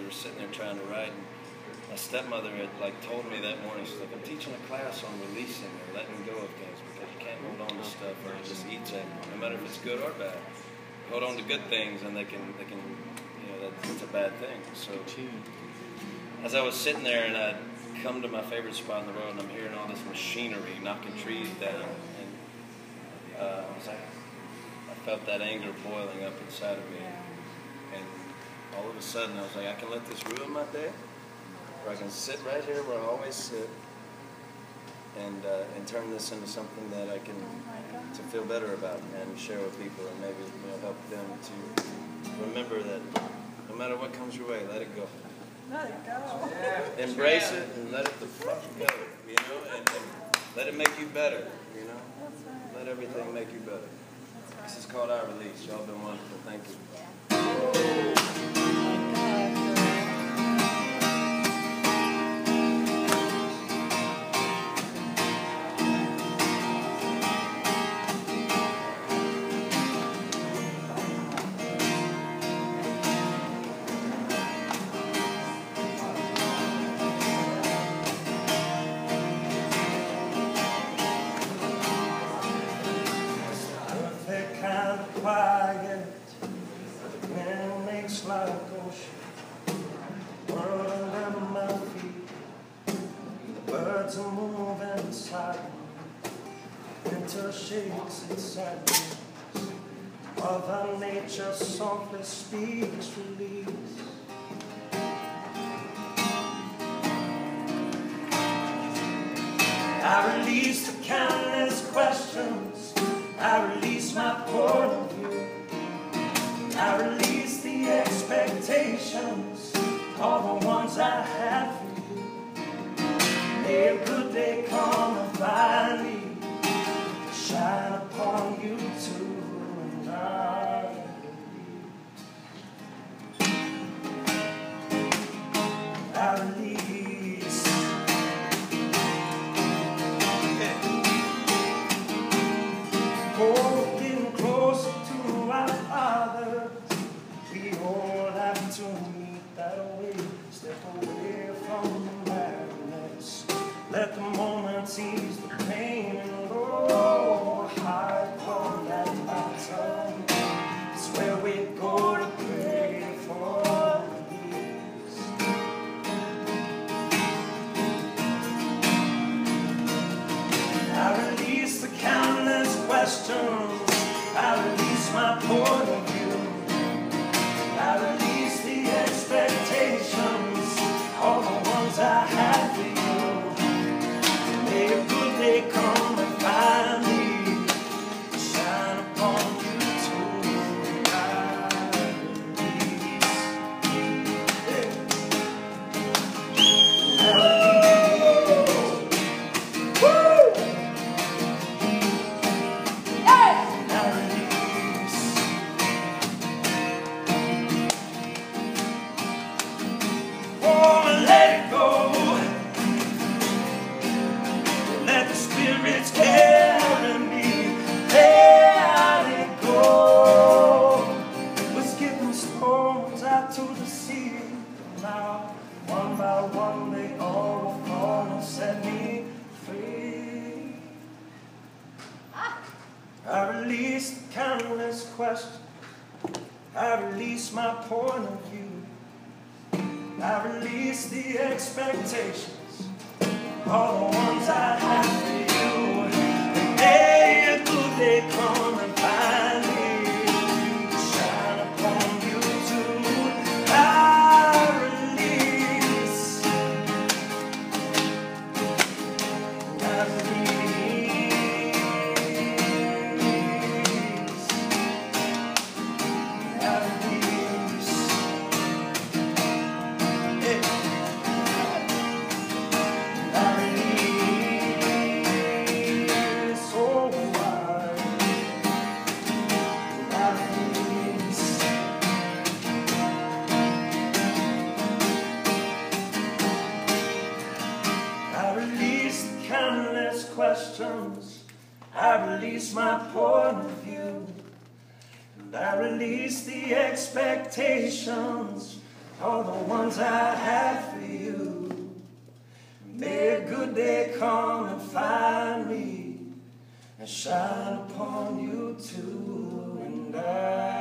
were sitting there trying to write, and my stepmother had told me that morning, she's like, I'm teaching a class on releasing and letting go of things, because you can't hold on to stuff or it just eats at you, no matter if it's good or bad. Hold on to good things and they can that's a bad thing. So as I was sitting there and I'd come to my favorite spot on the road and I'm hearing all this machinery knocking trees down, and I felt that anger boiling up inside of me, and all of a sudden I was like, I can let this ruin my day, or I can sit right here where I always sit and turn this into something that I can to feel better about and share with people, and maybe help them to remember that no matter what comes your way, let it go. Let it go. Yeah. Embrace it and let it the fuck go, and let it make you better, That's right. Let everything make you better. That's right. This is called Our Release. Y'all been wonderful. Thank you. Quiet, the wind makes like ocean, world under my feet, the birds are moving inside me, winter shakes its sadness, Mother Nature softly speaks release. I release the countless questions, I release my point of view, I release the expectations, all the ones I have for you. May a good day come and find me, shine upon you too, and I release. Oh, getting closer to our Father, we all have to meet that way. Step away from the madness, let the moment ease the pain, and oh, high upon that mountain, it's where we go to pray for peace. I release the countless questions, I release my point of view, I release the expectations, all the ones I had for you. May a good day come and find me, shine upon you too, and I release. I release. Woo! Spirits carry me, let it go. We're skipping stones out to the sea. Now, one by one, they all will fall and set me free. I release the countless questions, I release my point of view, I release the expectations, all the ones I have for you. May a good day come and find me, shine upon you too. I release. I release. I release. Yeah. Questions, I release my point of view, and I release the expectations, all the ones I had for you. May a good day come and find me and shine upon you too, and I